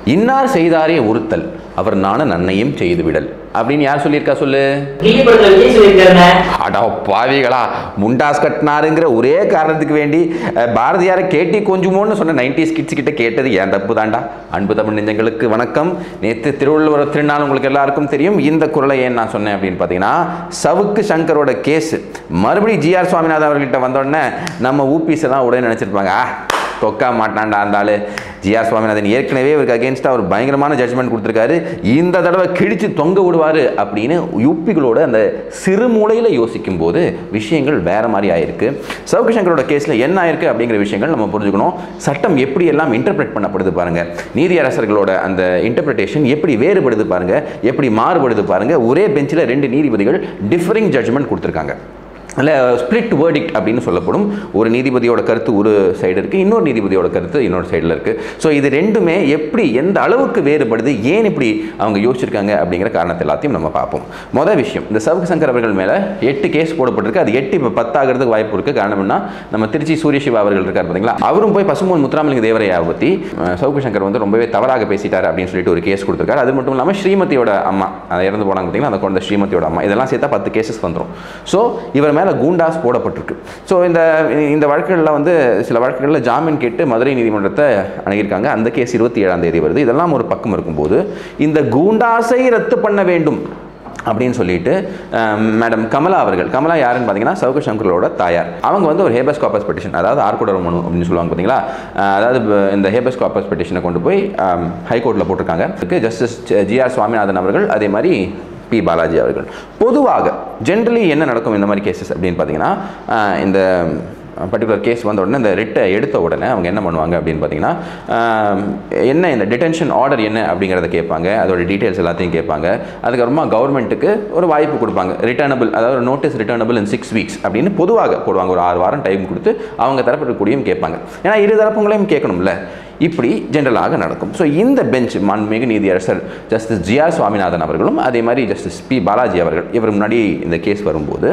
இன்னார் செய்தாரே ஒருத்தல் அவர் நான நன்னையும் செய்து விடல் அப்படின்னு யார் சொல்லியிருக்கா சொல்லு? அடா பாவிகளா, முண்டாஸ் கட்டினாருங்கிற ஒரே காரணத்துக்கு வேண்டி பாரதியாரை கேட்டி கொஞ்சமோன்னு சொன்ன 90s கிட்ஸ் கிட்ட கேட்டது ஏன் தப்பு தாண்டா. அன்பு தமிழ் நெஞ்சங்களுக்கு வணக்கம். நேற்று திருவள்ளுவர் திருநாள் உங்களுக்கு எல்லாருக்கும் தெரியும். இந்த குரலை ஏன் நான் சொன்னேன் அப்படின்னு பார்த்தீங்கன்னா, சவுக்கு சங்கரோட கேஸ் மறுபடியும் ஜிஆர் சுவாமிநாதன் அவர்கிட்ட வந்தோடனே நம்ம ஊபிஸ் எல்லாம் உடனே நினச்சிருப்பாங்க, தொக்கா மாட்டான்டா இருந்தாலும். ஜிஆர் சுவாமிநாதன் ஏற்கனவே இவருக்கு அகேன்ஸ்டாக ஒரு பயங்கரமான ஜட்ஜ்மெண்ட் கொடுத்துருக்காரு, இந்த தடவை கிழிச்சு தொங்க விடுவார் அப்படின்னு யூபிகளோட அந்த சிறு மூலையில் யோசிக்கும் போது விஷயங்கள் வேற மாதிரி ஆயிருக்கு. சவுக்கு சங்கரோட கேஸில் என்ன ஆயிருக்கு அப்படிங்கிற விஷயங்கள் நம்ம புரிஞ்சுக்கணும். சட்டம் எப்படி எல்லாம் இன்டர்பிரேட் பண்ணப்படுது பாருங்க, நீதியரசர்களோட அந்த இன்டர்பிரேஷன் எப்படி வேறுபடுது பாருங்க, எப்படி மாறுபடுது பாருங்க. ஒரே பெஞ்சில் 2 நீதிபதிகள் டிஃபரிங் ஜட்ஜ்மெண்ட் கொடுத்துருக்காங்க. இல்லை ஸ்பிளிட் வேர்டிக்ட் அப்படின்னு சொல்லப்படும். ஒரு நீதிபதியோட கருத்து ஒரு சைடு இருக்குது, இன்னொரு நீதிபதியோட கருத்து இன்னொரு சைடில் இருக்குது. ஸோ இது ரெண்டுமே எப்படி எந்த அளவுக்கு வேறுபடுது, ஏன் இப்படி அவங்க யோசிச்சிருக்காங்க அப்படிங்கிற காரணத்தை எல்லாத்தையும் நம்ம பார்ப்போம். மொதல் விஷயம், இந்த சவுக்கு சங்கர் அவர்கள் மேலே 8 கேஸ் போடப்பட்டிருக்கு. அது 8 இப்போ 10 ஆகிறதுக்கு வாய்ப்பு இருக்குது. காரணம்னா நம்ம திருச்சி சூரியசிவா அவர்கள் இருக்கார் பார்த்தீங்களா, அவரும் போய் பசும்பொன் முத்துராமலிங்க தேவரையாவை பற்றி சவுக்கு சங்கர் வந்து ரொம்பவே தவறாக பேசிட்டார் அப்படின்னு சொல்லிட்டு ஒரு கேஸ் கொடுத்துருக்காரு. அது மட்டும் இல்லாமல் ஸ்ரீமதியோட அம்மா, அதை இறந்து போனாங்க பார்த்தீங்களா, அந்த குழந்தை ஸ்ரீமதியோட அம்மா, இதெல்லாம் சேர்த்தா 10 கேசஸ் வந்துடும். ஸோ இவர் மேலே கூண்டாஸ் போடப்பட்டிருக்கு. ஸோ இந்த வழக்குகளில் வந்து சில வழக்குகளில் ஜாமீன் கேட்டு மதுரை நீதிமன்றத்தை அணுகியிருக்காங்க. அந்த கேஸ் 27ஆம் தேதி வருது. இதெல்லாம் ஒரு பக்கம் இருக்கும்போது இந்த கூண்டாஸை ரத்து பண்ண வேண்டும் அப்படின்னு சொல்லிட்டு மேடம் கமலா அவர்கள், கமலா யாருன்னு பார்த்தீங்கன்னா சவுக்கு சங்கரோட தாயார், அவங்க வந்து ஒரு ஹேபஸ் கார்பஸ் பெட்டிஷன், அதாவது ஆர்கொடர் மனு அப்படின்னு சொல்லுவாங்க பார்த்தீங்களா, அதாவது இந்த ஹேபஸ் கார்பஸ் பெட்டிஷனை கொண்டு போய் ஹைகோர்ட்டில் போட்டிருக்காங்க. ஜஸ்டிஸ் ஜிஆர் சுவாமிநாதன் அவர்கள், அதே மாதிரி பி பாலாஜி அவர்கள். பொதுவாக ஜென்ரலி என்ன நடக்கும் இந்த மாதிரி கேசஸ் அப்படின்னு பார்த்தீங்கன்னா, இந்த பர்டிகுலர் கேஸ் வந்த உடனே இந்த ரிட்டை எடுத்த உடனே அவங்க என்ன பண்ணுவாங்க அப்படின்னு பார்த்தீங்கன்னா, என்ன இந்த டிடென்ஷன் ஆர்டர் என்ன அப்படிங்கிறத கேட்பாங்க, அதோட டீட்டெயில்ஸ் எல்லாத்தையும் கேட்பாங்க. அதுக்கப்புறமா கவர்மெண்ட்டுக்கு ஒரு வாய்ப்பு கொடுப்பாங்க, ரிட்டர்னபிள், அதாவது நோட்டீஸ் ரிட்டர்னபிள் இன் 6 வீக்ஸ் அப்படின்னு பொதுவாக போடுவாங்க. ஒரு 6 வாரம் டைம் கொடுத்து அவங்க தரப்பு கூடியும் கேட்பாங்க. ஏன்னா இரு தரப்புங்களையும் கேட்கணும்ல. இப்படி ஜென்ரலாக நடக்கும். ஸோ இந்த பெஞ்ச் மாண்புமிகு நீதியரசர் ஜஸ்டிஸ் ஜிஆர் சுவாமிநாதன் அவர்களும் அதே மாதிரி ஜஸ்டிஸ் பி பாலாஜி அவர்கள், இவர் முன்னாடி இந்த கேஸ் வரும்போது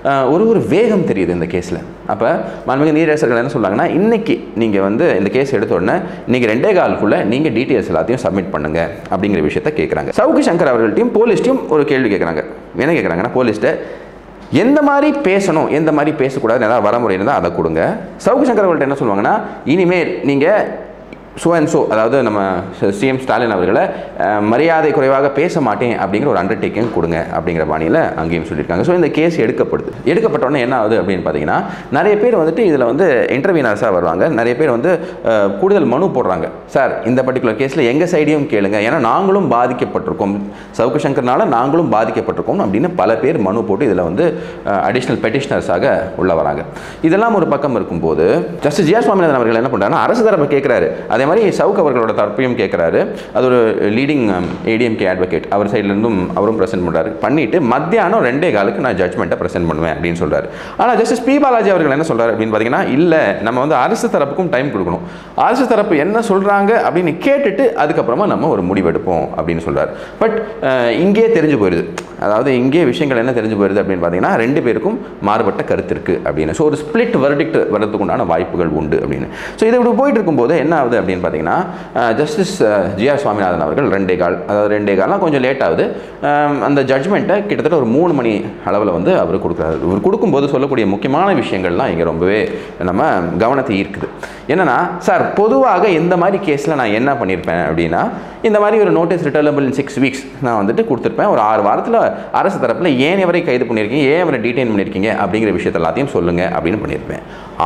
ஒரு வேகம் தெரியுது இந்த கேஸில். அப்போ மாண்புமிகு நீதியரசர்கள் என்ன சொல்கிறாங்கன்னா, இன்றைக்கி நீங்கள் வந்து இந்த கேஸ் எடுத்த உடனே நீங்கள் 2 காலுக்குள்ளே நீங்கள் டீட்டெயில்ஸ் எல்லாத்தையும் சப்மிட் பண்ணுங்க அப்படிங்கிற விஷயத்தை கேட்குறாங்க. சவுக்கு சங்கர் அவர்கள்ட்டையும் போலீஸ்ட்டையும் ஒரு கேள்வி கேட்குறாங்க. என்ன கேட்குறாங்கன்னா, போலீஸ்ட்டை எந்த மாதிரி பேசணும், எந்த மாதிரி பேசக்கூடாதுன்னு ஏதாவது வரமுறை இருந்தால் அதை கொடுங்க. சவுக்கு சங்கர் அவர்கள்ட்ட என்ன சொல்லுவாங்கன்னா, இனிமேல் நீங்கள் ஸோ அண்ட் ஸோ, அதாவது நம்ம சிஎம் ஸ்டாலின் அவர்களை மரியாதை குறைவாக பேச மாட்டேன் அப்படிங்கிற ஒரு அண்டர்டேக்கிங் கொடுங்க அப்படிங்கிற பாணியில் அங்கேயும் சொல்லியிருக்காங்க. ஸோ இந்த கேஸ் எடுக்கப்பட்டோன்னே என்ன ஆகுது அப்படின்னு பார்த்தீங்கன்னா, நிறைய பேர் வந்துட்டு இதில் வந்து இன்டர்வியூனர்ஸாக வருவாங்க. நிறைய பேர் வந்து கூடுதல் மனு போடுறாங்க. சார் இந்த பர்டிகுலர் கேஸில் எங்கள் சைடையும் கேளுங்க, ஏன்னா நாங்களும் பாதிக்கப்பட்டிருக்கோம், சவுக்கு சங்கர்னால நாங்களும் பாதிக்கப்பட்டிருக்கோம் அப்படின்னு பல பேர் மனு போட்டு இதில் வந்து அடிஷ்னல் பெட்டிஷனர்ஸாக உள்ள வராங்க. இதெல்லாம் ஒரு பக்கம் இருக்கும்போது ஜஸ்டிஸ் ஜிஆர் சுவாமிநாதன் அவர்கள் என்ன பண்ணுறாங்கன்னா, அரசு தரப்பை கேட்குறாரு, அதே மாதிரி சவுக்கு அவர்களோட தரப்பையும் கேட்குறாரு. அது ஒரு லீடிங் ஏடிஎம்கே அட்வொகேட், அவர் சைட்லேருந்தும் அவரும் ப்ரெசென்ட் பண்ணுறாரு. பண்ணிவிட்டு மத்தியானம் 2 காலுக்கு நான் ஜட்மெண்ட்டை ப்ரெசென்ட் பண்ணுவேன் அப்படின்னு சொல்கிறார். ஆனால் ஜஸ்டிஸ் பி பாலாஜி அவர்கள் என்ன சொல்கிறார் அப்படின்னு பார்த்தீங்கன்னா, இல்லை நம்ம வந்து அரசு தரப்புக்கும் டைம் கொடுக்கணும், அரசு தரப்பு என்ன சொல்கிறாங்க அப்படின்னு கேட்டுட்டு அதுக்கப்புறமா நம்ம ஒரு முடிவெடுப்போம் அப்படின்னு சொல்கிறார். பட் இங்கே தெரிஞ்சு போயிடுது, அதாவது இங்கே விஷயங்கள் என்ன தெரிஞ்சு போயிடுது அப்படின்னு பார்த்தீங்கன்னா, 2 பேருக்கும் மாறுபட்ட கருத்து இருக்குது அப்படின்னு. ஸோ ஒரு ஸ்பிளிட் வெர்டிக்ட் வரதுக்கு உண்டான வாய்ப்புகள் உண்டு அப்படின்னு. ஸோ இதை இப்படி போயிட்டு இருக்கும்போது என்ன ஆகுது அப்படின்னு பார்த்தீங்கன்னா, ஜஸ்டிஸ் ஜிஆர் சுவாமிநாதன் அவர்கள் 2 கால், அதாவது 2 கால்லாம் கொஞ்சம் லேட் ஆகுது, அந்த ஜட்ஜ்மெண்ட்டை கிட்டத்தட்ட ஒரு 3 மணி அளவில் வந்து அவர் கொடுக்குறாரு. இவர் கொடுக்கும்போது சொல்லக்கூடிய முக்கியமான விஷயங்கள்லாம் இங்கே ரொம்பவே நம்ம கவனத்தை ஈர்க்குது. என்னன்னா, சார் பொதுவாக இந்த மாதிரி கேஸில் நான் என்ன பண்ணியிருப்பேன் அப்படின்னா, இந்த மாதிரி ஒரு நோட்டீஸ் ரிட்டர்னபிள் இன் 6 வீக்ஸ் நான் வந்துட்டு கொடுத்துருப்பேன். ஒரு 6 வாரத்தில் அரசு தரப்பில் ஏன் இவரை கைது பண்ணியிருக்கீங்க, ஏன் இவரை டீடைன் பண்ணியிருக்கீங்க அப்படிங்கிற விஷயத்தை எல்லாத்தையும் சொல்லுங்கள் அப்படின்னு பண்ணியிருப்பேன்.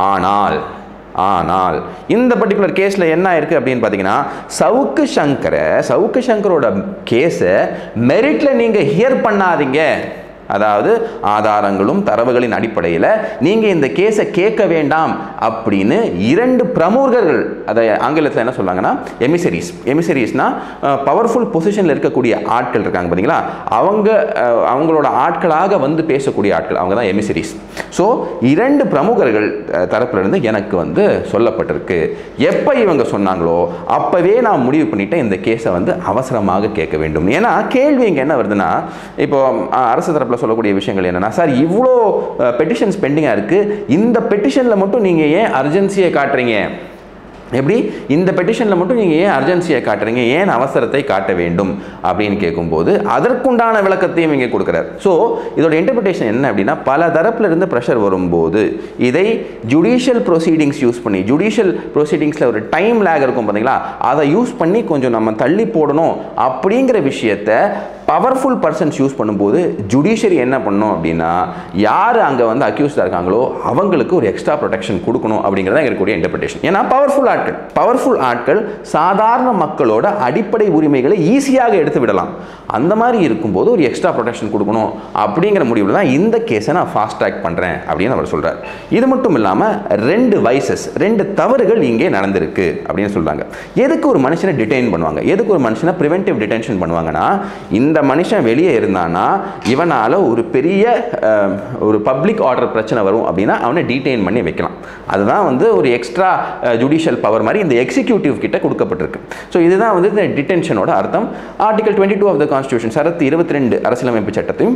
ஆனால் இந்த பர்டிகுலர் கேஸில் என்ன ஆயிருக்கு அப்படின்னு பார்த்தீங்கன்னா, சவுக்கு சங்கரோட கேஸை மெரிட்டில் நீங்கள் ஹியர் பண்ணாதீங்க, அதாவது ஆதாரங்களும் தரவுகளின் அடிப்படையில் நீங்கள் இந்த கேஸை கேட்க வேண்டாம் அப்படின்னு 2 பிரமுகர்கள், அதை ஆங்கிலத்தில் என்ன சொல்கிறாங்கன்னா எமிசரிஸ்னா பவர்ஃபுல் பொசிஷனில் இருக்கக்கூடிய ஆட்கள் இருக்காங்க பார்த்தீங்களா, அவங்களோட ஆட்களாக வந்து பேசக்கூடிய ஆட்கள், அவங்க தான் எமிசரிஸ். ஸோ 2 பிரமுகர்கள் தரப்பிலிருந்து எனக்கு வந்து சொல்லப்பட்டிருக்கு. எப்போ இவங்க சொன்னாங்களோ அப்போவே நான் முடிவு பண்ணிட்டேன் இந்த கேஸை வந்து அவசரமாக கேட்க வேண்டும். ஏன்னா கேள்வி இங்கே என்ன வருதுன்னா, இப்போ அரசு தரப்பில் சொல்லக்கூடிய விஷயங்கள் என்னன்னா, சார் இவ்வளோ பெட்டிஷன்ஸ் பெண்டிங்காக இருக்குது, இந்த பெட்டிஷனில் மட்டும் நீங்கள் ஏன் அர்ஜென்சியை காட்டுறீங்க, எப்படி இந்த பெட்டிஷனில் மட்டும் நீங்கள் ஏன் அர்ஜென்சியை காட்டுறீங்க, ஏன் அவசரத்தை காட்ட வேண்டும் அப்படின்னு கேட்கும்போது அதற்குண்டான விளக்கத்தையும் இங்கே கொடுக்குறார். ஸோ இதோட இன்டர்பிரிட்டேஷன் என்ன அப்படின்னா, பல தரப்பில் இருந்து ப்ரெஷர் வரும்போது இதை ஜுடிஷியல் ப்ரொசீடிங்ஸ் யூஸ் பண்ணி, ஜுடிஷியல் ப்ரொசீடிங்ஸில் ஒரு டைம் லேக் இருக்கும் பார்த்தீங்களா, அதை யூஸ் பண்ணி கொஞ்சம் நம்ம தள்ளி போடணும் அப்படிங்கிற விஷயத்தை பவர்ஃபுல் பர்சன்ஸ் யூஸ் பண்ணும்போது ஜுடிஷியரி என்ன பண்ணணும் அப்படின்னா, யார் அங்கே வந்து அக்யூஸ்டாக இருக்காங்களோ அவங்களுக்கு ஒரு எக்ஸ்ட்ரா ப்ரொடெக்ஷன் கொடுக்கணும் அப்படிங்கிறத இருக்கக்கூடிய இன்டர்பிரிட்டேஷன். ஏன்னா பவர்ஃபுல் ஆட்கள் சாதாரண மக்களோட அடிப்படை உரிமைகளை ஈஸியாக எடுத்து விடலாம். அந்த மாதிரி இருக்கும்போது ஒரு எக்ஸ்ட்ரா ப்ரொடெக்ஷன் கொடுக்கணும் அப்படிங்கிற முடிவில் தான் இந்த கேஸை நான் ஃபாஸ்ட் ட்ராக் பண்ணுறேன் அப்படின்னு அவர் சொல்கிறார். இது மட்டும் இல்லாமல் 2 தவறுகள் இங்கே நடந்திருக்கு அப்படின்னு சொல்கிறாங்க. எதுக்கு ஒரு மனுஷனை டிடைன் பண்ணுவாங்க, எதுக்கு ஒரு மனுஷனை ப்ரிவென்டிவ் டிடென்ஷன் பண்ணுவாங்கன்னா, இந்த மனுஷன் வெளியே இருந்தானா இவனால் ஒரு பெரிய ஒரு பப்ளிக் ஆர்டர் பிரச்சனை வரும் அப்படின்னா அவனை டீடைன் பண்ணி வைக்கலாம். அதுதான் வந்து ஒரு எக்ஸ்ட்ரா ஜுடிஷியல் பவர் மாதிரி இந்த எக்ஸிக்யூட்டிவ் கிட்ட கொடுக்கப்பட்டிருக்கு. ஸோ இதுதான் வந்து இந்த டிடென்ஷனோட அர்த்தம். ஆர்டிகல் 22 ஆஃப் த கான்ஸ்டியூஷன், சரத்து 22 அரசியலமைப்பு சட்டத்தையும்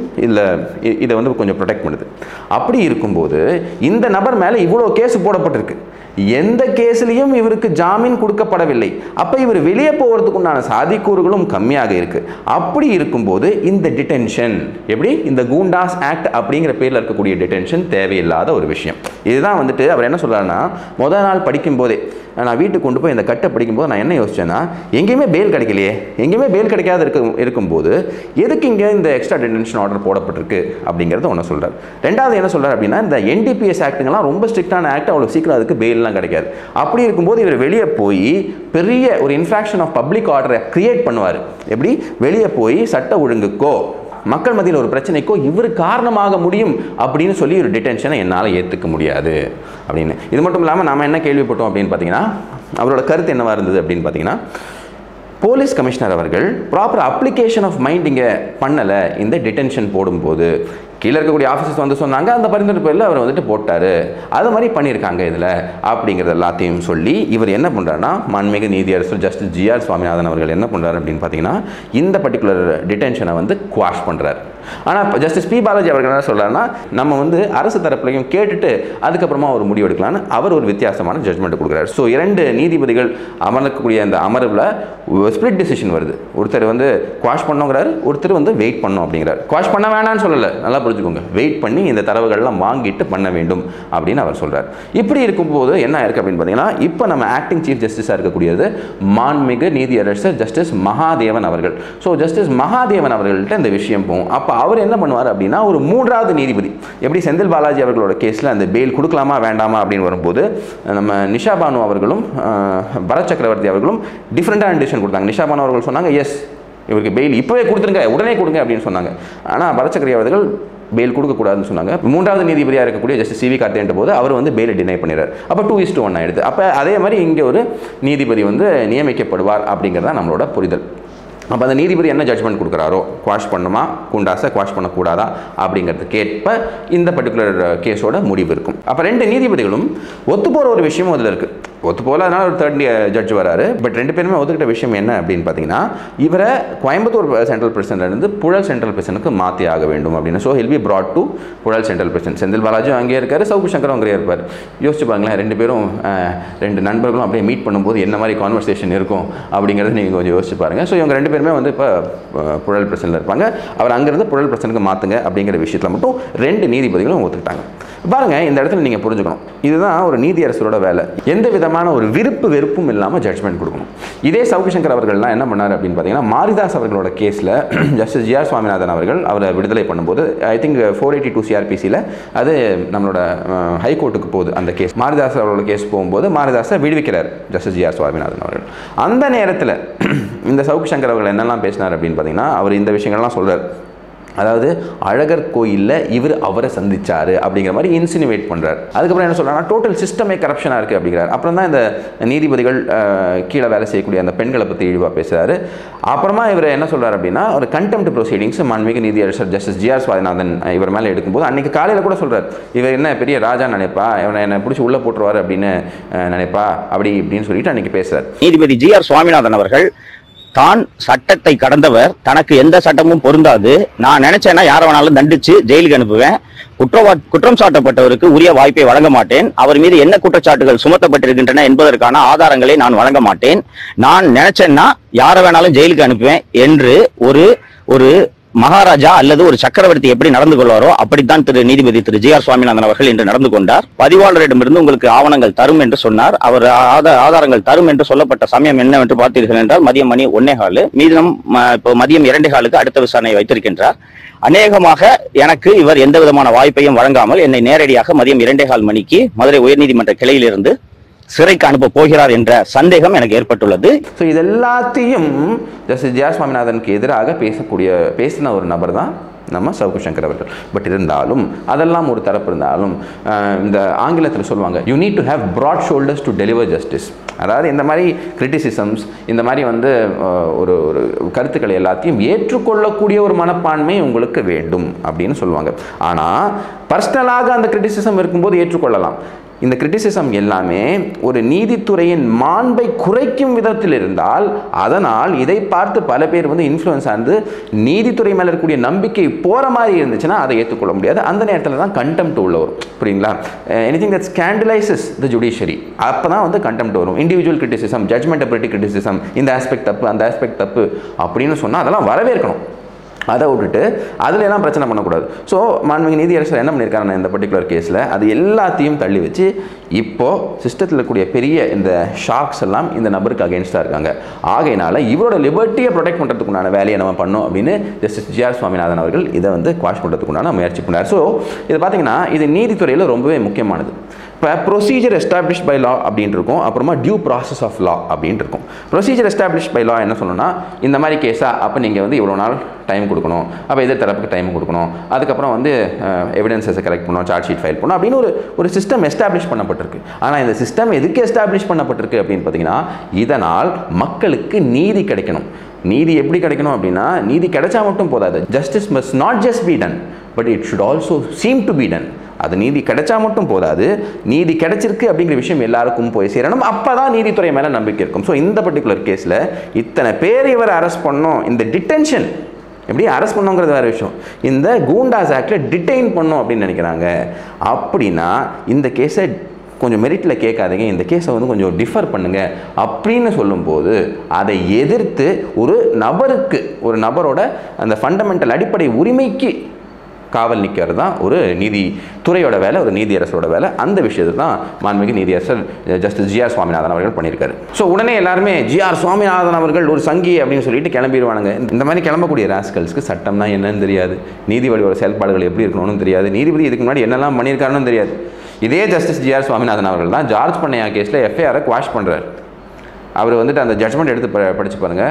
இதை வந்து கொஞ்சம் ப்ரொடெக்ட் பண்ணுது. அப்படி இருக்கும்போது இந்த நபர் மேலே இவ்வளோ கேஸ் போடப்பட்டிருக்கு, எந்த கேஸ்லையும் இவருக்கு ஜாமீன் கொடுக்கப்படவில்லை. அப்போ இவர் வெளியே போகிறதுக்கு உண்டான சாதிக்கூறுகளும் கம்மியாக இருக்கு. அப்படி இருக்கும்போது இந்த டிடென்ஷன் எப்படி, இந்த கூண்டாஸ் ஆக்ட் அப்படிங்கிற பேரில் இருக்கக்கூடிய டிடென்ஷன் தேவையில்லாத ஒரு விஷயம். இதுதான் வந்துட்டு அவர் என்ன சொல்றாருன்னா, முதல் நாள் படிக்கும் போதே நான் வீட்டுக்கு கொண்டு போய் இந்த கட்டை படிக்கும்போது நான் என்ன யோசிச்சேன்னா, எங்கேயுமே பெயில் கிடைக்கலையே, எங்கேயுமே பெயில் கிடைக்காத இருக்கும்போது எதுக்கு இங்கே இந்த எக்ஸ்ட்ரா டிடென்ஷன் ஆர்டர் போடப்பட்டிருக்கு அப்படிங்கிறத ஒன்று சொல்கிறார். ரெண்டாவது என்ன சொல்கிறார் அப்படின்னா, இந்த NDPS ஆக்டுங்கெல்லாம் ரொம்ப ஸ்ட்ரிக்டான ஆக்ட், அவ்வளோ சீக்கிரம் அதுக்கு பெயிலெலாம் கிடைக்காது. அப்படி இருக்கும்போது இவர் வெளியே போய் பெரிய ஒரு இன்ஃப்ராக்ஷன் ஆஃப் பப்ளிக் ஆர்டரை கிரியேட் பண்ணுவார். எப்படி, வெளியே போய் சட்ட ஒழுங்குக்கோ மக்கள் மத்தியில் ஒரு பிரச்சனைக்கோ இவர் காரணமாக முடியும் அப்படின்னு சொல்லி ஒரு டிடென்ஷனை என்னால் ஏற்றுக்க முடியாது அப்படின்னு. இது மட்டும் இல்லாமல் நாம் என்ன கேள்விப்பட்டோம் அப்படின்னு பார்த்தீங்கன்னா, அவரோட கருத்து என்னவாக இருந்தது அப்படின்னு பார்த்தீங்கன்னா, போலீஸ் கமிஷனர் அவர்கள் ப்ராப்பர் அப்ளிகேஷன் ஆஃப் மைண்ட் இங்கே பண்ணலை. இந்த டிடென்ஷன் போடும்போது கீழே இருக்கக்கூடிய ஆஃபீஸர்ஸ் வந்து சொன்னாங்க, அந்த பரிந்துரை பேரில் அவர் வந்துட்டு போட்டார், அது மாதிரி பண்ணியிருக்காங்க இதில் அப்படிங்கிறது எல்லாத்தையும் சொல்லி இவர் என்ன பண்ணுறாருன்னா, மாண்புமிகு நீதியரசர் ஜஸ்டிஸ் GR சுவாமிநாதன் அவர்கள் என்ன பண்ணுறாரு அப்படின்னு பார்த்தீங்கன்னா, இந்த பர்டிகுலர் டிடென்ஷனை வந்து குவாஷ் பண்ணுறாரு. ஆனால் ஜஸ்டிஸ் P. பாலாஜி அவர்கள் என்ன சொல்கிறாருன்னா, நம்ம வந்து அரசு தரப்புலையும் கேட்டுட்டு அதுக்கப்புறமா ஒரு முடிவு எடுக்கலான்னு அவர் ஒரு வித்தியாசமான ஜட்மெண்ட் கொடுக்குறாரு. ஸோ 2 நீதிபதிகள் அமர்க்கக்கூடிய அந்த அமர்வில் ஸ்பிளிட் டிசிஷன் வருது. ஒருத்தர் வந்து குவாஷ் பண்ணுங்கிறாரு, ஒருத்தர் வந்து வெயிட் பண்ணும் அப்படிங்கிறார். குவாஷ் பண்ண வேணான்னு சொல்லலை, நல்லா புரிஞ்சுக்கோங்க, வெயிட் பண்ணி இந்த தரவுகள்லாம் வாங்கிட்டு பண்ண வேண்டும் அப்படின்னு அவர் சொல்கிறார். இப்படி இருக்கும்போது என்ன இருக்குது அப்படின்னு பார்த்தீங்கன்னா, இப்போ நம்ம ஆக்டிங் சீஃப் ஜஸ்டிஸாக இருக்கக்கூடியது மாண்புமிகு நீதியரசர் ஜஸ்டிஸ் மகாதேவன் அவர்கள். ஸோ ஜஸ்டிஸ் மகாதேவன் அவர்கள்ட்ட இந்த விஷயம் போகும். அப்போ அவர் என்ன பண்ணுவார் அப்படின்னா, ஒரு 3வது நீதிபதி, எப்படி செந்தில் பாலாஜி அவர்களோட கேஸில் அந்த பெயில் கொடுக்கலாமா வேண்டாமா அப்படின்னு வரும்போது நம்ம நிஷா பானு அவர்களும் பரத் சக்கரவர்த்தி அவர்களும் டிஃப்ரெண்டான டிசிஷன் கொடுத்தாங்க. நிஷா பானு அவர்கள் சொன்னாங்க, எஸ் இவருக்கு பெயில் இப்போவே கொடுத்துருங்க, உடனே கொடுங்க அப்படின்னு சொன்னாங்க. ஆனால் பரத் சக்கரவர்த்தி அவர்கள் பெயில் கொடுக்கக்கூடாதுன்னு சொன்னாங்க. 3வது நீதிபதியாக இருக்கக்கூடிய ஜஸ்டிஸ் CV கார்த்திகேயன் போது அவர் வந்து பெயிலை டினை பண்ணிடுறார். அப்போ 2:1 ஆயிடுது. அப்போ அதே மாதிரி இங்கே ஒரு நீதிபதி வந்து நியமிக்கப்படுவார் அப்படிங்கிறது தான் நம்மளோட புரிதல். அப்போ அந்த நீதிபதி என்ன ஜட்ஜ்மெண்ட் கொடுக்குறாரோ, குவாஷ் பண்ணுமா கூண்டாஸை குவாஷ் பண்ணக்கூடாதா அப்படிங்கிறதுக்கு ஏற்ப இந்த பர்டிகுலர் கேஸோட முடிவு இருக்கும். அப்போ 2 நீதிபதிகளும் ஒத்து போகிற ஒரு விஷயமும் அதில் இருக்குது. ஒத்து போல அதனால ஒரு 3rd ஜட்ஜ் வராரு. பட் 2 பேருமே ஒத்துக்கிட்ட விஷயம் என்ன அப்படின்னு பார்த்தீங்கன்னா, இவரை கோயம்புத்தூர் சென்ட்ரல் பிரிசன்லேருந்து புழல் சென்ட்ரல் பிரிசனுக்கு மாற்றி ஆக வேண்டும் அப்படின்னு. So he'll be brought to Puzhal central prison. Senthil பாலாஜியும் அங்கேயே இருக்கார், சவுக்கு சங்கரும் அங்கேயே இருப்பார். யோசிச்சு பாருங்களேன், 2 பேரும் 2 நண்பர்களும் அப்படியே மீட் பண்ணும்போது என்ன மாதிரி கான்வர்சேஷன் இருக்கும் அப்படிங்கிறது நீங்கள் கொஞ்சம் யோசிச்சு பாருங்கள். ஸோ இவங்க 2 பேருமே வந்து இப்போ புழல் பிரச்சனையில் இருப்பாங்க. அவர் அங்கேருந்து புழல் பிரச்சனைக்கு மாற்றுங்க அப்படிங்கிற விஷயத்தில் மட்டும் 2 நீதிபதிகளும் ஒத்துக்கிட்டாங்க. பாருங்கள், இந்த இடத்துல நீங்கள் புரிஞ்சுக்கணும், இதுதான் ஒரு நீதியரசரோட வேலை. எந்த விதமான ஒரு விருப்பு வெறுப்பும் இல்லாமல் ஜட்ஜ்மெண்ட் கொடுக்கணும். இதே சவுக்கு சங்கர் அவர்கள்லாம் என்ன பண்ணார் அப்படின்னு பார்த்தீங்கன்னா, மாரிதாஸ் அவர்களோட கேஸில் ஜஸ்டிஸ் GR சுவாமிநாதன் அவர்கள் அவரை விடுதலை பண்ணும்போது ஐ திங்க் 482 CRPCயில் அது நம்மளோட ஹைகோர்ட்டுக்கு போகுது அந்த கேஸ். மாரிதாஸ் அவர்களோட கேஸ் போகும்போது மாரிதாஸை விடுவிக்கிறார் ஜஸ்டிஸ் GR சுவாமிநாதன் அவர்கள். அந்த நேரத்தில் இந்த சவுக்கு சங்கர் அவர்கள் என்னெல்லாம் பேசினார் அப்படின்னு பார்த்தீங்கன்னா, அவர் இந்த விஷயங்கள்லாம் சொல்கிறார். அதாவது அழகர் கோயிலில் இவர் அவரை சந்திச்சார் அப்படிங்கிற மாதிரி இன்சினுவேட் பண்ணுறார். அதுக்கப்புறம் என்ன சொல்கிறாங்கன்னா, டோட்டல் சிஸ்டமே கரப்ஷனாக இருக்குது அப்படிங்கிறார். அப்புறம் தான் இந்த நீதிபதிகள் கீழே வேலை செய்யக்கூடிய அந்த பெண்களை பற்றி இழிவாக பேசுகிறாரு. அப்புறமா இவர் என்ன சொல்கிறார் அப்படின்னா, ஒரு கண்டெம்ட் ப்ரொசீடிங்ஸ் மாண்புமிகு நீதியரசர் ஜஸ்டிஸ் GR சுவாமிநாதன் இவர் மேலே எடுக்கும்போது அன்றைக்கி காலையில் கூட சொல்கிறார், இவர் என்ன பெரிய ராஜா நினைப்பா, இவனை என்னை பிடிச்சி உள்ளே போட்டுருவார் அப்படின்னு நினைப்பா அப்படி இப்படின்னு சொல்லிட்டு அன்றைக்கி பேசுகிறார். நீதிபதி GR சுவாமிநாதன் அவர்கள் தான் சட்டத்தை கடந்தவர், தனக்கு எந்த சட்டமும் பொருந்தாது, நான் நினைச்சேன்னா யாரை வேணாலும் தண்டிச்சு ஜெயிலுக்கு அனுப்புவேன், குற்றம் சாட்டப்பட்டவருக்கு உரிய வாய்ப்பை வழங்க மாட்டேன், அவர் மீது என்ன குற்றச்சாட்டுகள் சுமத்தப்பட்டிருக்கின்றன என்பதற்கான ஆதாரங்களை நான் வழங்க மாட்டேன், நான் நினைச்சேன்னா யாரை வேணாலும் ஜெயிலுக்கு அனுப்புவேன் என்று ஒரு மகாராஜா அல்லது ஒரு சக்கரவர்த்தி எப்படி நடந்து கொள்வாரோ அப்படித்தான் நீதிபதி திரு ஜி.ஆர். சுவாமிநாதன் அவர்கள் இன்று நடந்து கொண்டார். பதிவாளரிடமிருந்து உங்களுக்கு ஆவணங்கள் தரும் என்று சொன்னார். அவர் ஆதாரங்கள் தரும் என்று சொல்லப்பட்ட சமயம் என்னவென்று பார்த்தீர்கள் என்றால் மதியம் மணி 1:15. மீதம் இப்போ மதியம் 2:15 அடுத்த விசாரணை வைத்திருக்கின்றார். அநேகமாக எனக்கு இவர் எந்த விதமான வாய்ப்பையும் வழங்காமல் என்னை நேரடியாக மதியம் 2:15 மணிக்கு மதுரை உயர்நீதிமன்ற கிளையிலிருந்து சிறைக்கு அனுப்ப போகிறார் என்ற சந்தேகம் எனக்கு ஏற்பட்டுள்ளது. ஸோ இது எல்லாத்தையும் ஜஸ்டிஸ் ஜி.ஆர். சுவாமிநாதனுக்கு எதிராக பேசின ஒரு நபர் தான் நம்ம சவுக்கு சங்கர் அவர்கள். பட் இருந்தாலும் அதெல்லாம் ஒரு தரப்பு இருந்தாலும் இந்த ஆங்கிலத்தில் சொல்லுவாங்க, you need to have broad shoulders to deliver justice. அதாவது இந்த மாதிரி கிரிட்டிசிசம்ஸ், இந்த மாதிரி வந்து ஒரு கருத்துக்களை எல்லாத்தையும் ஏற்றுக்கொள்ளக்கூடிய ஒரு மனப்பான்மை உங்களுக்கு வேண்டும் அப்படின்னு சொல்லுவாங்க. ஆனால் பர்சனலாக அந்த கிரிட்டிசிசம் இருக்கும்போது ஏற்றுக்கொள்ளலாம். இந்த கிரிட்டிசிசம் எல்லாமே ஒரு நீதித்துறையின் மாண்பை குறைக்கும் விதத்தில் இருந்தால், அதனால் இதை பார்த்து பல பேர் வந்து இன்ஃப்ளூயன்ஸ் ஆனது நீதித்துறை மேலே இருக்கக்கூடிய நம்பிக்கை போகிற மாதிரி இருந்துச்சுன்னா அதை ஏற்றுக்கொள்ள முடியாது. அந்த நேரத்தில் தான் கண்டெம்ட் உள்ள வரும். புரியுங்களா? Anything that scandalises the judiciary, அப்போ தான் வந்து கண்டெம்ட் வரும். இண்டிவிஜுவல் கிரிட்டிசிசம், ஜட்மெண்டபிலிட்டி கிரிட்டிசிசம், இந்த ஆஸ்பெக்ட் தப்பு, அந்த ஆஸ்பெக்ட் தப்பு அப்படின்னு சொன்னால் அதெல்லாம் வரவேற்கணும். அதை விட்டுட்டு அதில் எல்லாம் பிரச்சனை பண்ணக்கூடாது. ஸோ மாண்புமிகு நீதியரசர் என்ன பண்ணியிருக்காருன்னா இந்த பர்டிகுலர் கேஸில் அது எல்லாத்தையும் தள்ளி வச்சு இப்போது சிஸ்டத்தில் இருக்கக்கூடிய பெரிய இந்த ஷாக்ஸ் எல்லாம் இந்த நபருக்கு அகேன்ஸ்டாக இருக்காங்க. ஆகையினால இவரோட லிபர்ட்டியை ப்ரொடெக்ட் பண்ணுறதுக்குண்டான வேலையை நம்ம பண்ணோம் அப்படின்னு ஜஸ்டிஸ் ஜி.ஆர். சுவாமிநாதன் அவர்கள் இதை வந்து குவாஷ் பண்ணுறதுக்குண்டான முயற்சி பண்ணார். ஸோ இது பார்த்திங்கன்னா இது நீதித்துறையில் ரொம்பவே முக்கியமானது. இப்போ ப்ரொசீஜர் எஸ்டாப்ளிஷ் பை லா அப்படின்ட்டு இருக்கும், அப்புறமா டியூ ப்ராசஸ் ஆஃப் லா அப்படின்ட்டு இருக்கும். ப்ரொசீஜர் எஸ்டாப்ளிஷ் பை லா என்ன சொல்லணும்னா, இந்த மாதிரி கேஸாக அப்போ நீங்கள் வந்து இவ்வளோ நாள் டைம் கொடுக்கணும், அப்போ எதிர் தரப்புக்கு டைம் கொடுக்கணும், அதுக்கப்புறம் வந்து எவிடன்ஸஸை கலெக்ட் பண்ணணும், சார்ஜ் ஷீட் ஃபைல் பண்ணணும் அப்படின்னு ஒரு சிஸ்டம் எஸ்டாப்ளிஷ் பண்ணப்பட்டிருக்கு. ஆனால் இந்த சிஸ்டம் எதுக்கு எஸ்டாப்ளிஷ் பண்ணப்பட்டிருக்கு அப்படின்னு பார்த்தீங்கன்னா, இதனால் மக்களுக்கு நீதி கிடைக்கணும். நீதி எப்படி கிடைக்கணும் அப்படின்னா, நீதி கிடைச்சா மட்டும் போதாது. Justice must not just be done, but it should also seem to be done. அது நீதி கிடைச்சா மட்டும் போதாது, நீதி கிடைச்சிருக்கு அப்படிங்கிற விஷயம் எல்லாருக்கும் போய் சேரணும். அப்போ தான் நீதித்துறை மேலே நம்பிக்கை இருக்கும். ஸோ இந்த பர்டிகுலர் கேஸில் இத்தனை பேர் இவர் அரெஸ்ட் பண்ணோம், இந்த டிடென்ஷன் எப்படி அரெஸ்ட் பண்ணோங்கிறது வேறு விஷயம், இந்த கூண்டாஸ் ஆக்டில் டிடெயின் பண்ணோம் அப்படின்னு நினைக்கிறாங்க. அப்படின்னா இந்த கேஸை கொஞ்சம் மெரிட்டில் கேட்காதீங்க, இந்த கேஸை வந்து கொஞ்சம் டிஃபர் பண்ணுங்க அப்படின்னு சொல்லும்போது அதை எதிர்த்து ஒரு நபரோட அந்த ஃபண்டமெண்டல் அடிப்படை உரிமைக்கு காவல் நிற்கிறது தான் ஒரு நீதித்துறையோட வேலை, ஒரு நீதியரசரோட வேலை. அந்த விஷயத்தை தான் மாண்புமிகு நீதியரசர் ஜஸ்டிஸ் ஜி.ஆர். சுவாமிநாதன் அவர்கள் பண்ணியிருக்காரு. ஸோ உடனே எல்லாருமே ஜி.ஆர். சுவாமிநாதன் அவர்கள் ஒரு சங்கி அப்படின்னு சொல்லிட்டு கிளம்பிடுவானுங்க. இந்த மாதிரி கிளம்பக்கூடிய ராஸ்கல்ஸ்க்கு சட்டம்னா என்னன்னு தெரியாது, நீதிபதியோட செயல்பாடுகள் எப்படி இருக்கணும்னு தெரியாது, நீதிபதி இதுக்கு முன்னாடி என்னெல்லாம் பண்ணியிருக்காருன்னு தெரியாது. இதே ஜஸ்டிஸ் ஜி.ஆர். சுவாமிநாதன் அவர்கள் தான் ஜார்ஜ் பண்ணையா கேஸில் எஃப்ஐஆரை குவாஷ் பண்ணுறாரு. அவர் வந்துட்டு அந்த ஜட்மெண்ட் எடுத்து படித்து பாருங்கள்.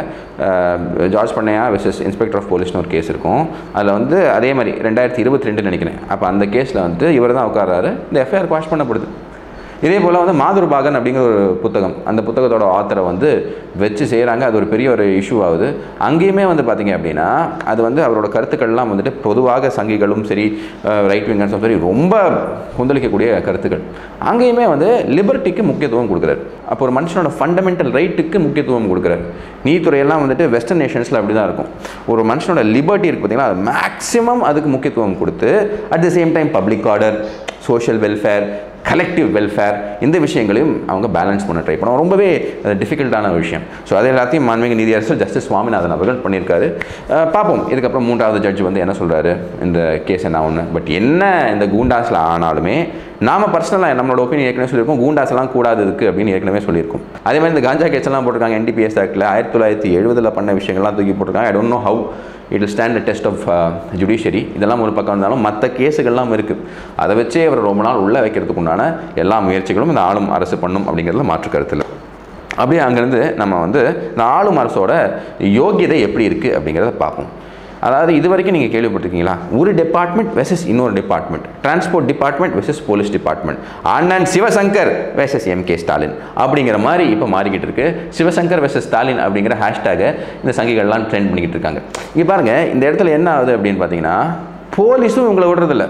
George Pannaiya versus inspector of போலீஸ்னு ஒரு கேஸ் இருக்கும். அதில் வந்து அதே மாதிரி 2022 நினைக்கிறேன். அப்போ அந்த கேஸில் வந்து இவர் தான் உட்கார்றாரு, இந்த எஃப்ஐஆர் குவாஷ் பண்ணப்படுது. இதே போல் வந்து மாதுர்பாகன் அப்படிங்கிற ஒரு புத்தகம், அந்த புத்தகத்தோட ஆத்தரை வந்து வச்சு செய்கிறாங்க. அது ஒரு பெரிய ஒரு இஷ்யூ ஆகுது. அங்கேயுமே வந்து பார்த்திங்க அப்படின்னா அது வந்து அவரோட கருத்துக்கள்லாம் வந்துட்டு பொதுவாக சங்கிகளும் சரி ரைட் விங்கர்ஸும் சரி ரொம்ப கொந்தளிக்கக்கூடிய கருத்துக்கள். அங்கேயுமே வந்து லிபர்ட்டிக்கு முக்கியத்துவம் கொடுக்குறாரு. அப்போ ஒரு மனுஷனோட ஃபண்டமெண்டல் ரைட்டுக்கு முக்கியத்துவம் கொடுக்குறாரு. நீதித்துறையெல்லாம் வந்துட்டு வெஸ்டர்ன் நேஷன்ஸில் அப்படி தான் இருக்கும். ஒரு மனுஷனோட லிபர்ட்டி இருக்குது பார்த்திங்கன்னா, அது மேக்ஸிமம் அதுக்கு முக்கியத்துவம் கொடுத்து at the same time public order, social welfare, collective welfare, இந்த விஷயங்களையும் அவங்க பேலன்ஸ் பண்ண ட்ரை பண்ணுவோம். ரொம்பவே டிஃபிகல்ட்டான விஷயம். ஸோ அது எல்லாத்தையும் மாண்புமிகு நீதியரசர் ஜஸ்டிஸ் சுவாமிநாதன் அவர்கள் பண்ணியிருக்காரு. பார்ப்போம் இதுக்கப்புறம் 3வது ஜட்ஜ் வந்து என்ன சொல்கிறாரு இந்த கேஸ் என்ன ஒன்று. பட் என்ன இந்த கூண்டாஸில் ஆனாலுமே நாம் பர்சனலாக நம்மளோட ஒப்பீனியன் ஏற்கனவே சொல்லியிருக்கோம், கூண்டாஸ்லாம் கூடாது இருக்குது அப்படின்னு ஏற்கனவே சொல்லியிருக்கோம். அதே மாதிரி இந்த காஞ்சா கேஸ்லாம் போட்டிருக்காங்க NDPS ஆக்டில் 1970 பண்ண விஷயங்கள்லாம் தூக்கி போட்டிருக்காங்க. I don't know how it will stand the test of judiciary. இதெல்லாம் ஒரு பக்கம் இருந்தாலும் மற்ற கேஸுகள்லாம் இருக்குது. அதை வச்சே அவர் ரொம்ப நாள் உள்ளே வைக்கிறதுக்கு உண்டான எல்லா முயற்சிகளும் இந்த ஆளும் அரசு பண்ணும் அப்படிங்கிறதுல மாற்று கருத்து இல்லை. அப்படியே அங்கேருந்து நம்ம வந்து இந்த ஆளும் அரசோட யோகியதை எப்படி இருக்குது அப்படிங்கிறத பார்ப்போம். அதாவது இது வரைக்கும் நீங்கள் கேள்விப்பட்டிருக்கீங்களா, ஒரு டிபார்ட்மெண்ட் வெர்சஸ் இன்னொரு department, transport department versus police department, அண்ணன் சிவசங்கர் வெர்சஸ் MK ஸ்டாலின் அப்படிங்கிற மாதிரி இப்போ மாறிக்கிட்டு இருக்கு. சிவசங்கர் வெர்சஸ் ஸ்டாலின் அப்படிங்கிற ஹேஷ்டேகை இந்த சங்கிகள்லாம் ட்ரெண்ட் பண்ணிக்கிட்டு இருக்காங்க. இங்கே பாருங்கள், இந்த இடத்துல என்ன ஆகுது அப்படின்னு பார்த்தீங்கன்னா, போலீஸும் இவங்களை விடுறதில்ல,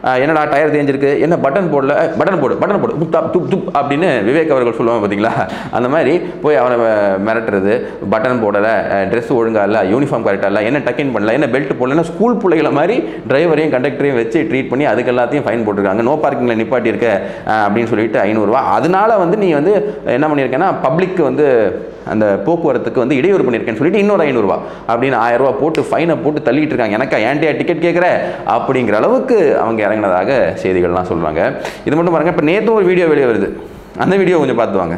என்னடா டயர் தேஞ்சிருக்கு, என்ன பட்டன் போடல, பட்டன் போடு துப் துப் அப்படின்னு விவேக் அவர்கள் சொல்லுவாங்க பார்த்தீங்களா, அந்த மாதிரி போய் அவனை மிரட்டுறது, பட்டன் போடலை, ட்ரெஸ் ஒழுங்காக இல்லை, யூனிஃபார்ம் கரெக்டாக இல்லை, என்ன டக்கின் பண்ணல, என்ன பெல்ட் போடலன்னா ஸ்கூல் பிள்ளைகளை மாதிரி டிரைவரையும் கண்டக்டரையும் வச்சு ட்ரீட் பண்ணி அதுக்கு எல்லாத்தையும் ஃபைன் போட்டிருக்காங்க. நோ பார்க்கிங்கில் நிப்பாட்டி இருக்க அப்படின்னு சொல்லிட்டு 500 ரூபா. அதனால வந்து நீ வந்து என்ன பண்ணியிருக்கேன்னா பப்ளிக்கு வந்து அந்த போக்குவரத்துக்கு வந்து இடையூறு பண்ணியிருக்கேன்னு சொல்லிட்டு இன்னொரு 500 ரூபா அப்படின்னு 1000 ரூபா போட்டு ஃபைனை போட்டு தள்ளிட்டு இருக்காங்க. எனக்கா ஏன்டியா டிக்கெட் கேட்குற அப்படிங்கிற அளவுக்கு அவங்க இறங்கினதாக செய்திகள்லாம் சொல்கிறாங்க. இது மட்டும் பாருங்க, இப்போ நேற்று ஒரு வீடியோ வெளியே வருது, அந்த வீடியோ கொஞ்சம் பார்த்து வாங்க.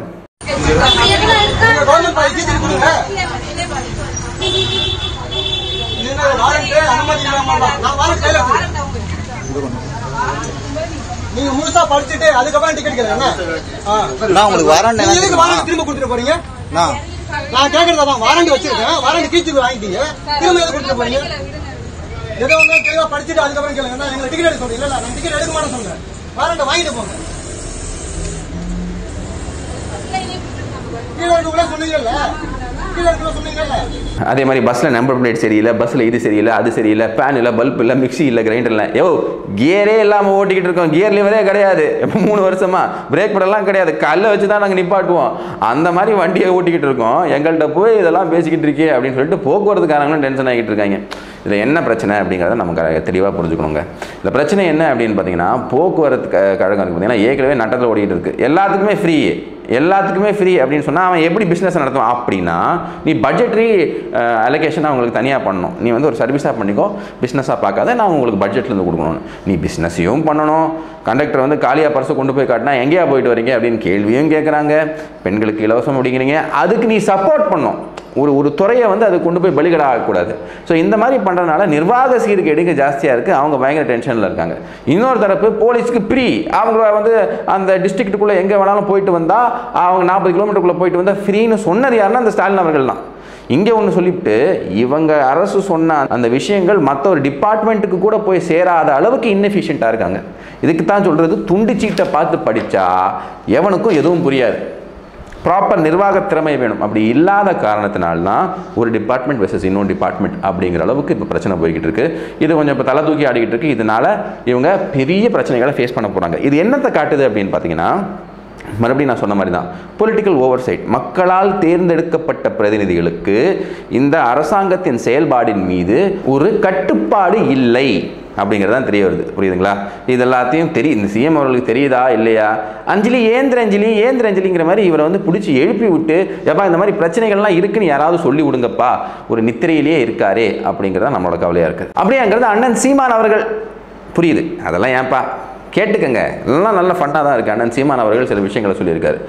நீங்க முழுசா படிச்சுட்டு அதுக்கப்புறம் டிக்கெட் கேட்கறேன். உங்களுக்கு வாரண்ட் எதுக்கு வாரண்ட் திரும்ப கொடுத்துட்டு போறீங்க? நான் கேட்கறதா வாரண்ட் வச்சிருக்கேன், வாரண்ட் கீச்சுக்கு வாங்கிட்டீங்க, திரும்ப எது கொடுத்துட்டு போறீங்க? ஏதோ ஒண்ணு தெளிவா படிச்சுட்டு அதுக்கப்புறம் கேளுங்க. எங்களுக்கு டிக்கெட் எடுக்க சொல்றீங்க. இல்ல நான் டிக்கெட் எடுக்க மாட்டேன் சொல்றேன், வாரண்ட் வாங்கிட்டு போங்க. அதே மாதிரி பஸ்ஸில் நம்பர் பிளேட் சரியில்லை, பஸ்ஸில் இது சரியில்லை, அது சரியில்லை, ஃபேன் இல்லை, பல்ப் இல்லை, மிக்சி இல்லை, கிரைண்டர் இல்லை. கியரே இல்லாமல் ஓட்டிக்கிட்டு இருக்கோம், கியர் லிவரே கிடையாது 3 வருஷமா, பிரேக் படலாம் கிடையாது, கல்லை வச்சு தான் நாங்கள் நிப்பாட்டுவோம், அந்த மாதிரி வண்டியை ஓட்டிக்கிட்டு இருக்கோம். எங்கள்கிட்ட போய் இதெல்லாம் பேசிக்கிட்டு இருக்கே அப்படின்னு சொல்லிட்டு போக்குவரத்துக்காரங்களும் டென்ஷன் ஆகிட்டு இருக்காங்க. இதில் என்ன பிரச்சனை அப்படிங்கிறத நமக்கு தெளிவாக புரிஞ்சுக்கணுங்க. இந்த பிரச்சனை என்ன அப்படின்னு பார்த்தீங்கன்னா, போக்குவரத்து கழகம் இருக்குது பார்த்தீங்கன்னா, ஏற்கனவே நட்டத்தில் ஓடிக்கிட்டு இருக்குது, எல்லாத்துக்குமே ஃப்ரீ அப்படின்னு சொன்னால் அவன் எப்படி பிஸ்னஸ் நடத்துவான்? அப்படின்னா நீ பட்ஜெட்ரி அலோகேஷன் அவங்களுக்கு தனியாக பண்ணணும். நீ வந்து ஒரு சர்வீஸாக பண்ணிக்கோ, பிஸ்னஸாக பார்க்காத, நான் உங்களுக்கு பட்ஜெட்லேருந்து கொடுக்கணும். நீ பிஸ்னஸையும் பண்ணணும், கண்டக்டர் வந்து காலியாக பர்ஸை கொண்டு போய் காட்டினா எங்கேயா போயிட்டு வரீங்க அப்படின்னு கேள்வியும் கேட்குறாங்க, பெண்களுக்கு இலவசம் அப்படிங்கிறீங்க, அதுக்கு நீ சப்போர்ட் பண்ணணும். ஒரு துறையை வந்து அதை கொண்டு போய் பலிகடா ஆகக்கூடாது. ஸோ இந்த மாதிரி பண்ணுறதுனால நிர்வாக சீர்கேடுங்க ஜாஸ்தியாக இருக்குது, அவங்க பயங்கர டென்ஷனில் இருக்காங்க. இன்னொரு தரப்பு போலீஸ்க்கு ஃப்ரீ, அவங்க வந்து அந்த டிஸ்ட்ரிக்ட்டுக்குள்ளே எங்கே வேணாலும் போயிட்டு வந்தால், அவங்க 40 கிலோமீட்டருக்குள்ளே போயிட்டு வந்தால் ஃப்ரீன்னு சொன்னது யாருன்னா அந்த ஸ்டாலின் அவர்கள் தான். இங்கே ஒன்று சொல்லிவிட்டு இவங்க அரசு சொன்ன அந்த விஷயங்கள் மற்ற ஒரு டிபார்ட்மெண்ட்டுக்கு கூட போய் சேராத அளவுக்கு இன்எஃபிஷியண்ட்டாக இருக்காங்க. இதுக்கு தான் சொல்கிறது, துண்டு சீட்டை பார்த்து படித்தா எவனுக்கும் எதுவும் புரியாது, ப்ராப்பர் நிர்வாக திறமை வேணும். அப்படி இல்லாத காரணத்தினால்தான் ஒரு டிபார்ட்மெண்ட் வெர்சஸ் இன்னொரு டிபார்ட்மெண்ட் அப்படிங்கிற அளவுக்கு இப்போ பிரச்சனை போய்கிட்டு இருக்கு. இது கொஞ்சம் இப்போ தலை தூக்கி ஆடிக்கிட்டு இருக்கு. இதனால இவங்க பெரிய பிரச்சனைகளை ஃபேஸ் பண்ண போகிறாங்க. இது என்னத்தை காட்டுது அப்படின்னு பார்த்தீங்கன்னா, மறுபடியும் நான் சொன்ன மாதிரி தான், பொலிட்டிக்கல் ஓவர்சைட். மக்களால் தேர்ந்தெடுக்கப்பட்ட பிரதிநிதிகளுக்கு இந்த அரசாங்கத்தின் செயல்பாடின் மீது ஒரு கட்டுப்பாடு இல்லை அப்படிங்கிறதான் தெரிய வருது. புரியுதுங்களா? இது எல்லாத்தையும் இந்த சிஎம் அவர்களுக்கு தெரியுதா இல்லையா? அஞ்சலி ஏந்திரஞ்சலிங்கிற மாதிரி இவரை வந்து பிடிச்சி எழுப்பி விட்டு, எப்பா இந்த மாதிரி பிரச்சனைகள்லாம் இருக்குன்னு யாராவது சொல்லி விடுங்கப்பா, ஒரு நித்திரையிலேயே இருக்காரே அப்படிங்கிறத நம்மளோட கவலையாக இருக்குது. அப்படிங்கிறது அண்ணன் சீமான் அவர்கள், புரியுது, அதெல்லாம் ஏன்பா கேட்டுக்கங்க, எல்லாம் நல்ல ஃபண்டாக தான் இருக்குது. அண்ணன் சீமான் அவர்கள் சில விஷயங்களை சொல்லியிருக்காரு.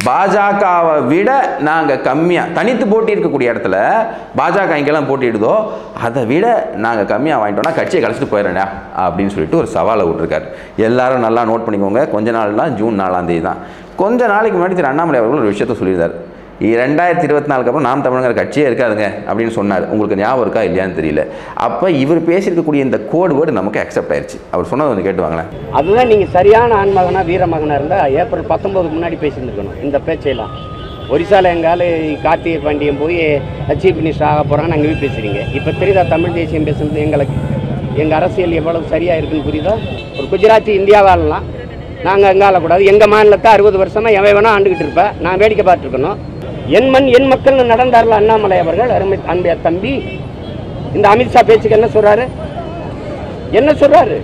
பாஜகவை விட நாங்கள் கம்மியாக தனித்து போட்டி இருக்கக்கூடிய இடத்துல பாஜக இங்கெல்லாம் போட்டிடுதோ அதை விட நாங்கள் கம்மியாக வாங்கிட்டோம்னா கட்சியை கழிச்சிட்டு போயிடறேன்டா அப்படின்னு சொல்லிட்டு ஒரு சவாலை விட்டுருக்காரு. எல்லாரும் நல்லா நோட் பண்ணிக்கோங்க. கொஞ்ச நாள் தான், ஜூன் 4ஆம் தேதி தான். கொஞ்ச நாளைக்கு முன்னாடி திரு அண்ணாமலை அவர்கள் ஒரு விஷயத்தை சொல்லியிருந்தார். 2024 அப்புறம் நாம் தமிழர் கட்சியே இருக்காதுங்க அப்படின்னு சொன்னார். உங்களுக்கு ஞாபகம் இருக்கா இல்லையான்னு தெரியல. அப்போ இவர் பேசியிருக்கக்கூடிய இந்த கோடு வேர்டு நமக்கு அக்செப்ட் ஆயிடுச்சு. அவர் சொன்னது வந்து கேட்டுவாங்களேன். அதுதான் நீங்கள் சரியான ஆண்மகனா வீரமகனாக இருந்தால் ஏப்ரல் 19 முன்னாடி பேசியிருந்துருக்கணும். இந்த பேச்சையெல்லாம் ஒரிசாவில் எங்கால கார்த்திகை பாண்டியன் போய் சீஃப் மினிஸ்டர் ஆக போகிறான்னு அங்கே போய் பேசுகிறீங்க. இப்போ தெரியுதா தமிழ் தேசியம் பேசுகிறது எங்களுக்கு எங்கள் அரசியல் எவ்வளவு சரியாக இருக்குன்னு புரியுதா? ஒரு குஜராத்தி இந்தியாவாலலாம் நாங்கள் அங்கே ஆளக்கூடாது. எங்கள் மாநிலத்தை 60 வருஷமாக எவன் வேணால் ஆண்டுகிட்டு இருப்பேன், நான் வேடிக்கை பார்த்துருக்கணும். என் மண் என் மக்கள்னு நடந்தார்ல அண்ணாமலை அவர்கள், அன்பைய தம்பி. இந்த அமித்ஷா பேச்சுக்கு என்ன சொல்றாரு?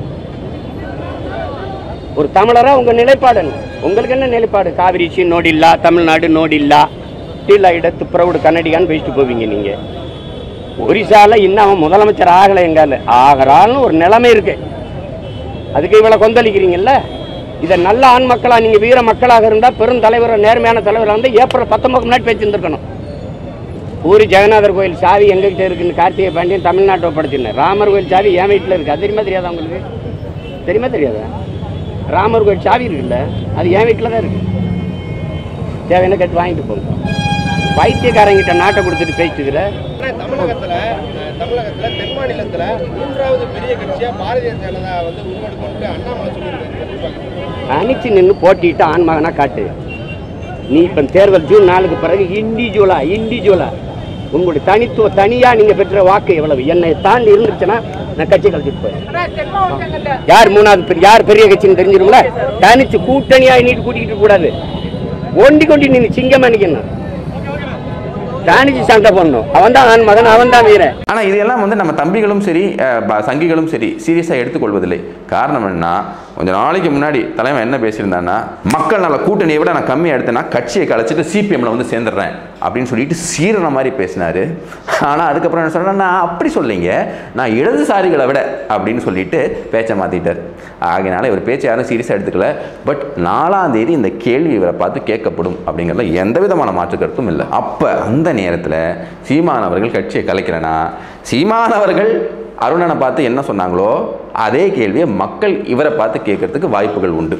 ஒரு தமிழரா உங்க நிலைப்பாடு உங்களுக்கு என்ன நிலைப்பாடு? காவிரிச்சி நோடில்லா, தமிழ்நாடு நோடில்லா, டீலா இடத்து பிரவுடு கன்னடிகான்னு பேசிட்டு போவீங்க நீங்க. ஒரிசால இன்னும் அவன் முதலமைச்சர் ஆகலை, எங்கால ஆகிறான்னு ஒரு நிலைமை இருக்கு. அதுக்கு இவ்வளவு கொந்தளிக்கிறீங்கல்ல. இதை நல்ல ஆண் மக்களா, நீங்க வீர மக்களாக இருந்தால், பெரும் தலைவர் நேர்மையான தலைவராக இருந்தால் ஏப்ரல் 19 முன்னாடி பேசியிருந்திருக்கணும். பூரி ஜெகநாதர் கோயில் சாவி எங்ககிட்ட இருக்குன்னு கார்த்திகை பாண்டியன் தமிழ்நாட்டை ஒப்படைச்சிருந்தேன். ராமர் கோயில் சாவி என் வீட்டில் இருக்கு. அது தெரியாதா உங்களுக்கு? தெரியாதா? ராமர் கோயில் சாவி இருக்குல்ல, அது என் வீட்டில் தான் இருக்கு. தேவையான கேட்டு வாங்கிட்டு போங்க. வைத்தியக்காரங்கிட்ட நாட்டை கொடுத்துட்டு பேசிட்டுக்கிற. தமிழகத்துல தென் மாநிலத்துல 3வது பெரிய கட்சியா பாரதிய ஜனதா வந்து உருவெடுக்கொண்டு அண்ணாமலை சொல்லியிருக்காரு. அணிச்சு நின்று போட்டிட்டு ஆண்மகனா காட்டு. நீ இப்ப தேர்தல் ஜூன் 4க்கு பிறகு இண்டிவிஜுவலா உங்களுடைய தனித்துவ தனியா நீங்க பெற்ற வாக்கு எவ்வளவு என்னை தாண்டி இருந்துச்சுன்னா நான் கட்சி கழிச்சிட்டு போறேன். யார் மூணாவது யார் பெரிய கட்சின்னு தெரிஞ்சிருங்களா? தனிச்சு கூட்டணியா நீட்டு கூட்டிக்கிட்டு கூடாது. ஒண்டி கொண்டி நீ சிங்கமா நிக்கணும். தானிச்சு சண்டை பண்ணணும். அவன் தான் மகன், அவன் தான் வீரன். ஆனால் இதெல்லாம் வந்து நம்ம தம்பிகளும் சரி சங்கிகளும் சரி சீரியஸாக எடுத்துக்கொள்வதில்லை. காரணம் என்னன்னா, கொஞ்சம் நாளைக்கு முன்னாடி தலைவன் என்ன பேசியிருந்தான்னா, மக்கள் நல்ல கூட்டணியை விட நான் கம்மியாக எடுத்தேன்னா கட்சியை கலைச்சிட்டு சிபிஎம்ல வந்து சேர்ந்துடுறேன் அப்படின்னு சொல்லிட்டு சீரன மாதிரி பேசினாரு. ஆனால் அதுக்கப்புறம் என்ன சொன்னா, நான் அப்படி சொல்லிங்க, நான் இடதுசாரிகளை விட அப்படின்னு சொல்லிட்டு பேச்சை மாற்றிட்டார். ஆகையினால இவர் பேச்சை யாரும் சீரியஸாக எடுத்துக்கல. பட் 4ஆம் தேதி இந்த கேள்வி இவரை பார்த்து கேட்கப்படும் அப்படிங்கிறதுல எந்த விதமான மாற்று கருத்தும் இல்லை. அப்போ அந்த நேரத்தில் சீமான் அவர்கள் கட்சியை கலைக்கிறேன்னா, சீமான் அவர்கள் அருணனை பார்த்து என்ன சொன்னாங்களோ அதே கேள்வியை மக்கள் இவரை பார்த்து கேட்கறதுக்கு வாய்ப்புகள் உண்டு.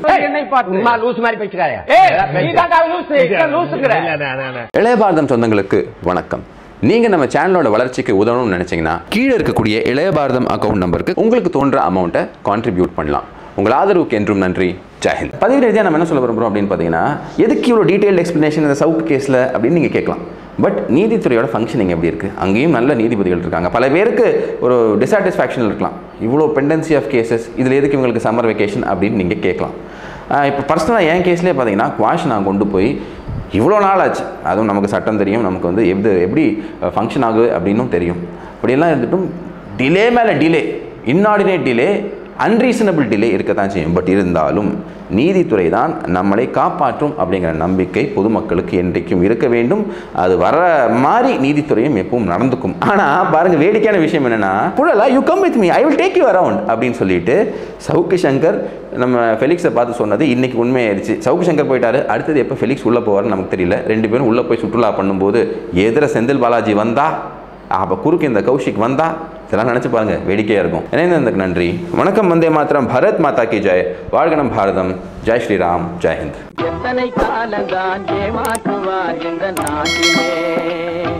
இளைய பாரதம் சொந்தங்களுக்கு வணக்கம். நீங்க நம்ம சேனலோட வளர்ச்சிக்கு உதவணும்னு நினைச்சீங்கன்னா கீழே இருக்கக்கூடிய இளைய பாரதம் அக்கௌண்ட் நம்பருக்கு உங்களுக்கு தோன்ற அமௌண்ட்டை கான்ட்ரிபியூட் பண்ணலாம். உங்கள் ஆதரவுக்கு என்றும் நன்றி. ஜெயஹிந்த். பதிவு ரீதியாக நம்ம என்ன சொல்ல விரும்புகிறோம் அப்படின்னு பார்த்தீங்கன்னா, எதுக்கு இவ்வளோ டீட்டெயில் எக்ஸ்பிளனேஷன் இந்த சவுக்கு கேஸில் அப்படின்னு நீங்கள் கேட்கலாம். பட் நீதித்துறையோட ஃபங்க்ஷனிங் எப்படி இருக்குது? அங்கேயும் நல்ல நீதிபதிகள் இருக்காங்க. பல பேருக்கு ஒரு டிசாட்டிஸ்ஃபேக்ஷன் இருக்கலாம். இவ்வளோ பெண்டன்சி ஆஃப் கேசஸ், இதில் எதுக்கு இவங்களுக்கு சம்மர் வெக்கேஷன் அப்படின்னு நீங்கள் கேட்கலாம். இப்போ பர்சனலாக என் கேஸ்லேயே பார்த்தீங்கன்னா, குவாஷ் நான் கொண்டு போய் இவ்வளோ நாள் ஆச்சு. அதுவும் நமக்கு சட்டம் தெரியும், நமக்கு வந்து எப்படி ஃபங்க்ஷன் ஆகுது அப்படின்னும் தெரியும். அப்படியெல்லாம் இருந்துட்டும் டிலே மேலே delay, inordinate delay, unreasonable delay இருக்க தான் செய்யும். பட் இருந்தாலும் நீதித்துறை தான் நம்மளை காப்பாற்றும் அப்படிங்கிற நம்பிக்கை பொதுமக்களுக்கு என்றைக்கும் இருக்க வேண்டும். அது வர மாதிரி நீதித்துறையும் எப்பவும் நடந்துக்கும். ஆனால் பாருங்க, வேடிக்கையான விஷயம் என்னன்னா, புழலா you come with me, I will take you around அப்படின்னு சொல்லிட்டு சவுக்கு சங்கர் நம்ம ஃபெலிக்ஸை பார்த்து சொன்னது இன்னைக்கு உண்மையாயிருச்சு. சவுக்கு சங்கர் போயிட்டாரு, அடுத்தது எப்போ ஃபெலிக்ஸ் உள்ளே போவார்னு நமக்கு தெரியல. 2 பேரும் உள்ளே போய் சுற்றுலா பண்ணும்போது எதிர செந்தில் பாலாஜி வந்தா, அப்போ குறுக்கு இந்த கௌஷிக் வந்தா, இதெல்லாம் நினச்சி பாருங்க, வேடிக்கையாக இருக்கும். இணைந்ததுக்கு நன்றி. வணக்கம். வந்தே மாத்திரம். பாரத் மாதா கி ஜெய். வாழ்கனம் பாரதம். ஜெய் ஸ்ரீராம். ஜெய் ஹிந்த்.